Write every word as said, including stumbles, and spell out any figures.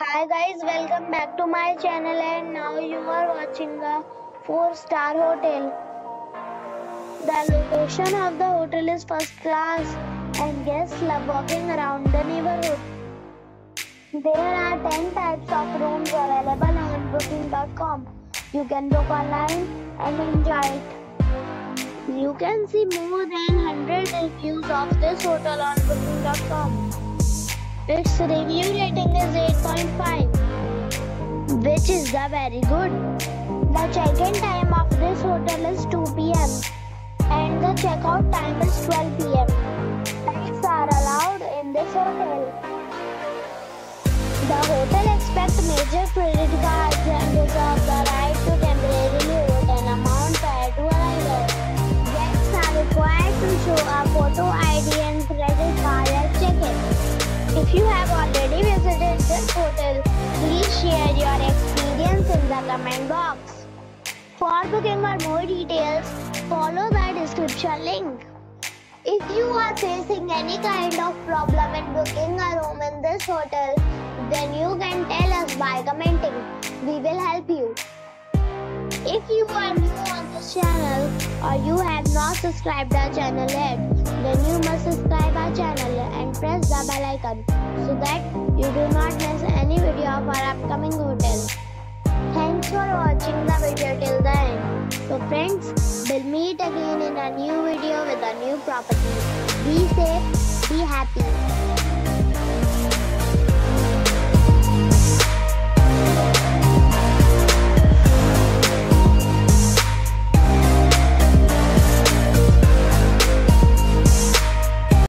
Hi guys, welcome back to my channel and now you are watching a four star hotel. The location of the hotel is first class and guests love walking around the neighborhood. There are ten types of rooms available on booking dot com. You can book online and enjoy it. You can see more than one hundred reviews of this hotel on booking dot com. Its review rating is eight point five, which is the very good. The check-in time of this hotel is two p m and the check-out time is twelve p m Pets are allowed in this hotel. The hotel accepts major credit cards and reserves the right to temporarily hold an amount prior to arrival. Guests are required to show a photo I D and credit card at check-in. If you have already visited this hotel, please share your experience in the comment box. For booking or more details, follow the description link. If you are facing any kind of problem in booking a room in this hotel, then you can tell us by commenting. We will help you. If you are new on this channel or you have not subscribed our channel yet, then you must subscribe our channel and press the bell icon so that you do not miss any video of our upcoming hotel. Thanks for watching the video till the end. So friends, we'll meet again in a new video with a new property. Be safe, be happy.